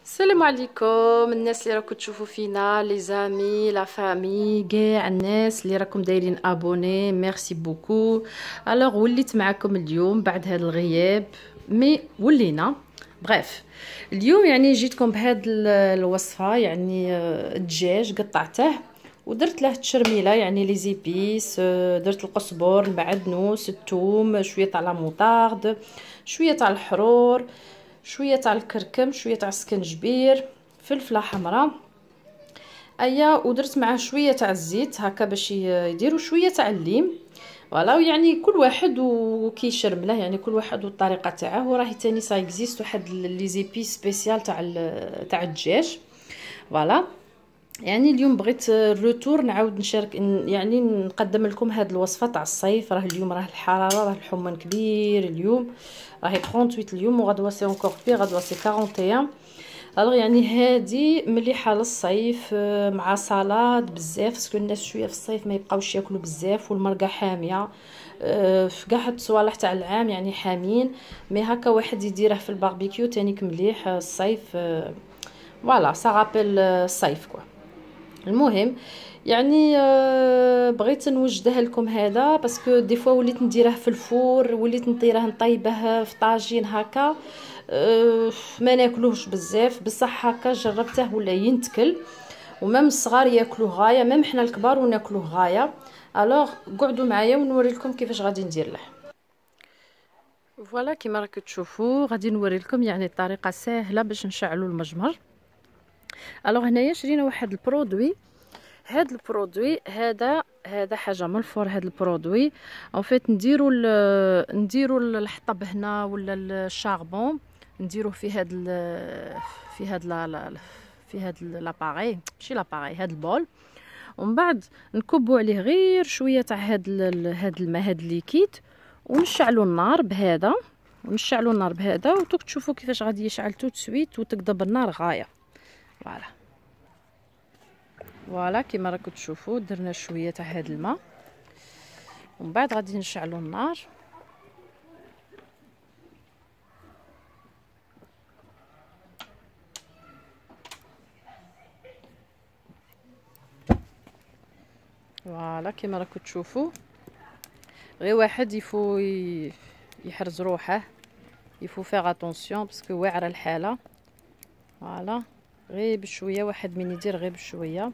السلام عليكم الناس اللي راكم تشوفوا فينا لي زامي لا فامي كاع الناس اللي راكم دايرين ابوني ميرسي بوكو. الوغ وليت معكم اليوم بعد هذا الغياب مي ولينا بغيف. اليوم يعني جيتكم بهاد الوصفه يعني الدجاج قطعته ودرت له تشرميله يعني لي زيبيس، درت القزبر المعدنوس الثوم شويه تاع لا موطارد شويه تاع الحرور شويه تاع الكركم شويه تاع السكنجبير فلفله حمراء ايا ودرت معاه شويه تاع الزيت هكا باش يديروا شويه تاع الليم. فوالا يعني كل واحد وكيشرب له يعني كل واحد والطريقه تاعه وراهي تاني سا اكزيست واحد لي زيبي سبيسيال تاع الدجاج. فوالا يعني اليوم بغيت الروتور نعاود نشارك يعني نقدم لكم هذه الوصفه تاع الصيف. راه اليوم راه الحراره راه الحمان كبير اليوم راهي 38 اليوم وغدوه سي اونكور بي غدوه سي 41. الوغ يعني هادي مليحه للصيف مع سلطه بزاف باسكو الناس شويه في الصيف ما يبقاوش ياكلوا بزاف والمرقه حاميه في كاع هاد الصوالح تاع العام يعني حامين مي هكا واحد يديره في الباربيكيو تانيك مليح الصيف. فوالا سا رابيل الصيف كوا. المهم يعني بغيت نوجده لكم هذا باسكو دي فوا وليت نديره في الفور وليت نديره نطيبه في طاجين هكا ما ناكلوهش بزاف بصح هكا جربته ولا ينتكل ومام الصغار ياكلوه غايه مام حنا الكبار وناكلوه غايه. الوغ قعدوا معايا ونوري لكم كيفاش غادي ندير له. فوالا كيما راكم تشوفوا غادي نوري لكم يعني طريقه سهله باش نشعلوا المجمر. الوغ هنايا شرينا واحد البرودوي هاد البرودوي هذا حاجه من الفور. هاد البرودوي او فيت نديروا الحطب هنا ولا الشاربون نديروه في هاد لاباري ماشي لاباري هاد البول ومن بعد نكبوا عليه غير شويه تاع هاد الماء هاد الليكيد ونشعلوا النار بهذا وتوك تشوفوا كيفاش غادي يشعل توت سويت وتقدب النار غايه. فوالا كيما راكم تشوفوا درنا شويه تاع هاد الماء ومن بعد غادي نشعلوا النار. فوالا كيما راكم تشوفوا غير واحد يحرز روحه يفو فيغ اتونسيون باسكو واعره الحاله. فوالا غير بشويه واحد من يدير غير بشويه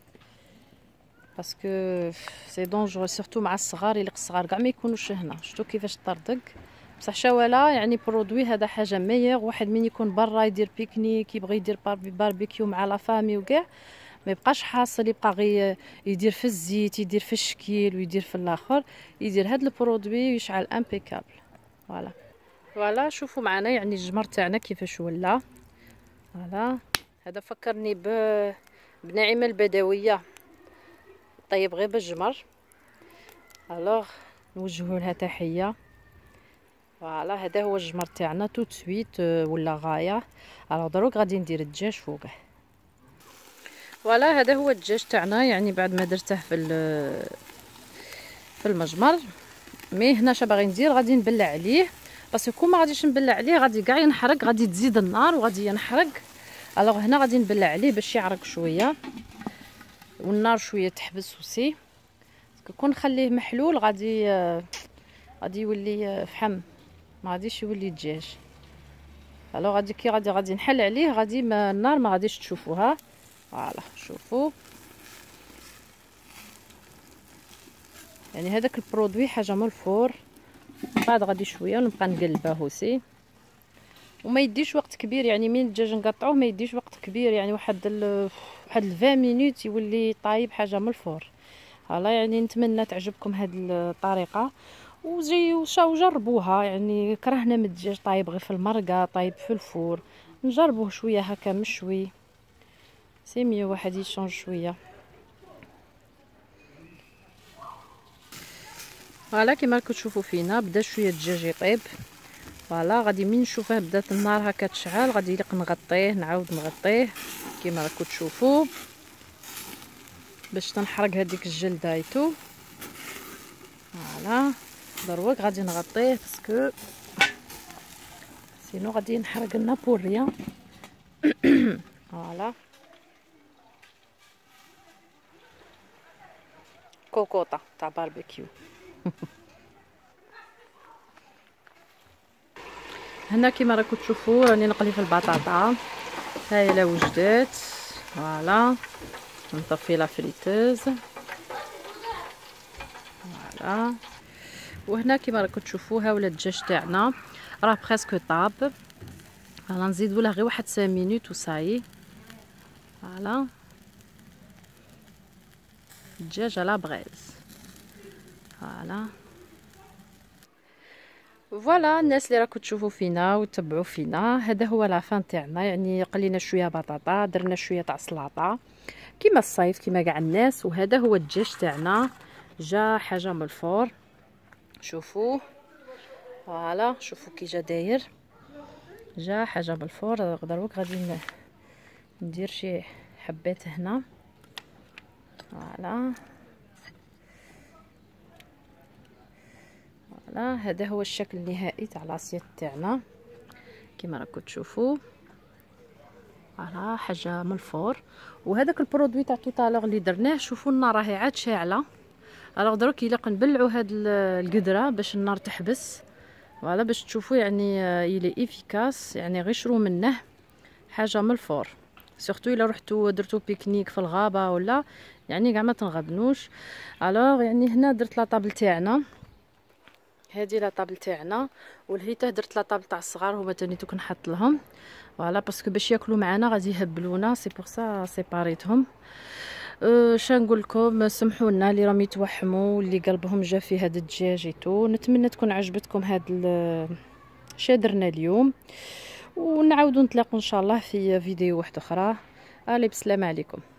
باسكو سي دونجور سورتو مع الصغار يليق الصغار كاع ما يكونوش هنا. شفتوا كيفاش طردق بصح شوالا يعني برودوي هذا حاجه ميور. واحد من يكون برا يدير بيكنيك يبغي يدير باربيكيو مع لا فامي وكاع ما يبقاش حاصل يبقى غير يدير في الزيت يدير في الشكيل ويدير في الاخر يدير هذا البرودوي ويشعل امبيكابل. فوالا شوفوا معنا يعني الجمر تاعنا كيفاش ولا. فوالا هذا فكرني بنعيمه البدويه طيب غير بالجمر. الوغ نوجهوا لها تحيه. فوالا هذا هو الجمر تاعنا توت سويت ولا غايه. الوغ دروك غادي ندير الدجاج فوقه. فوالا هذا هو الدجاج تاعنا يعني بعد ما درته في المجمر. مي هنا اش باغي ندير غادي نبلع عليه باسكو كون ما غاديش نبلع عليه غادي كاع ينحرق غادي تزيد النار وغادي ينحرق. الوغ هنا غادي نبلع عليه باش يعرق شويه والنار شويه تحبس وسي كون نخليه محلول غادي يولي فحم ما غاديش يولي دجاج. الوغ غادي كي غادي نحل عليه غادي النار ما غاديش تشوفوها. فوالا شوفوا يعني هذاك البرودوي حاجه من الفور. بعد غادي شويه ونبقى نقلبه هوسي وما يديش وقت كبير يعني من الدجاج نقطعوه ما يديش وقت كبير يعني واحد 20 مينوت يولي طايب حاجه من الفور. هلا يعني نتمنى تعجبكم هذه الطريقه وجربوها يعني كرهنا من الدجاج طايب غير في المرقه طايب في الفور نجربوه شويه هكا مشوي سي ميو واحد يشونج شويه. فوالا كيما راكم تشوفوا فينا بدا شويه الدجاج يطيب. فوالا غادي من نشوفه بدات النار هكا تشعل غادي يليق نغطيه نعاود نغطيه كيما راكم تشوفوا باش تنحرق هذيك الجلدايتو. فوالا دروك غادي نغطيه باسكو سينو غادي نحرق لنا بور ريان. فوالا كوكوطه تاع باربيكيو. هنا كيما راكم تشوفوا راني نقلي في البطاطا، هاي لا وجدات. فوالا نطفي لا فريتوز. فوالا وهنا كيما راكم تشوفوا ها ولا الدجاج تاعنا راه بريسك طاب. فوالا نزيدوا له غير واحد 5 مينوت وصاي. فوالا الدجاج على بغيز. فوالا الناس اللي راكم تشوفوا فينا وتتبعوا فينا، هذا هو لافان تاعنا. يعني قلينا شويه بطاطا، درنا شويه تاع سلطه كيما الصيف كيما كاع الناس. وهذا هو الدجاج تاعنا، جا حاجه من الفور. شوفوا فوالا شوفوا كي جا داير، جا حاجه من الفور. دروك غادي ندير شي حبات هنا. فوالا هذا هو الشكل النهائي تاع لاسيت تاعنا كيما راكم تشوفوا. حاجه من الفور. وهذاك البرودوي تاع توطالور اللي درناه، شوفوا النار راهي عاد شاعله. الوغ دروك يليق نبلعوا هاد القدره باش النار تحبس. فوالا باش تشوفوا يعني يلي افيكاس، يعني غير شرو منه حاجه من الفور. سورتو الا رحتوا درتو بيكنيك في الغابه ولا يعني كاع ما تنغبنوش. الوغ يعني هنا درت لا طابل تاعنا، هذه لا طابل تاعنا. والهيته درت لا طابل تاع الصغار، هما تاني دوك نحط لهم. فوالا باسكو باش ياكلوا معنا غادي يهبلونا، سي بور سا سيباريتهم. شنقول لكم، سمحوا لنا اللي راهم يتوحموا واللي قلبهم جا في هذا الدجاج ايتو. نتمنى تكون عجبتكم هذا شادرنا اليوم، ونعاودوا نتلاقوا ان شاء الله في فيديو واحده اخرى. الي بسلام عليكم.